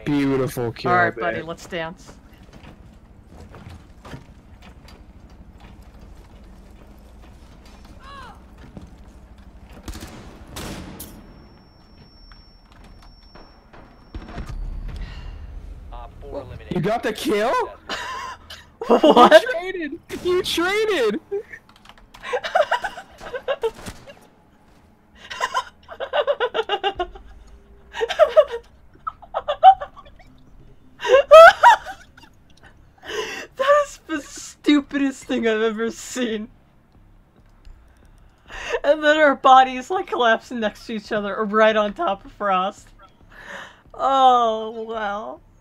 Beautiful kill, Alright, man. buddy, let's dance. You got the kill? What? You traded! You traded! That is the stupidest thing I've ever seen. And then our bodies like collapsing next to each other, or right on top of Frost. Oh, wow.